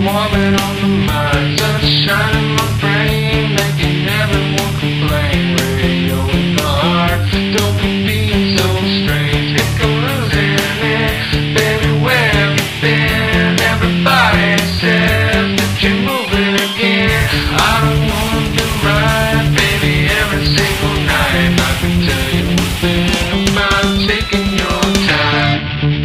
warming on the mind, sunshine in my brain, making everyone complain. Radio in the heart, don't be being so strange. Think I'm losing it, baby, where have you been? Everybody says that you're moving again. I don't wanna be right, baby, every single night. I can tell you a thing about taking your time.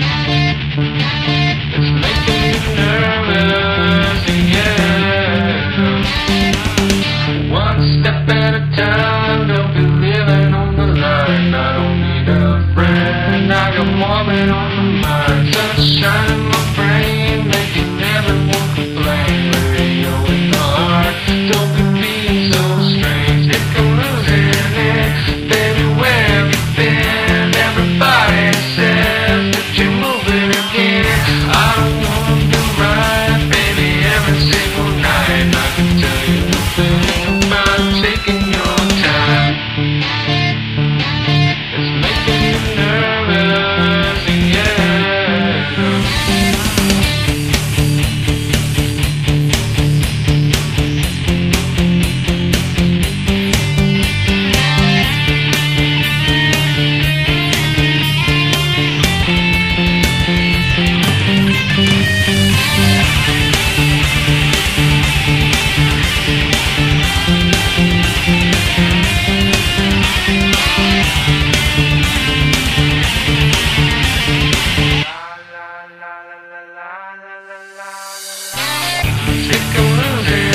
It's making me nervous, yeah. One step at a time, don't be living on the line. I don't need a friend, I got warming on the mind. Sunshine in my brain, making everyone complain. Radio in the heart, don't be being so strange. Think I'm losing it, baby, where have you been? Everybody says that you're moving again. I don't wanna be right, baby, every single night. I can tell you the thing about taking your time. It's making me nervous, yeah. Think I'm losing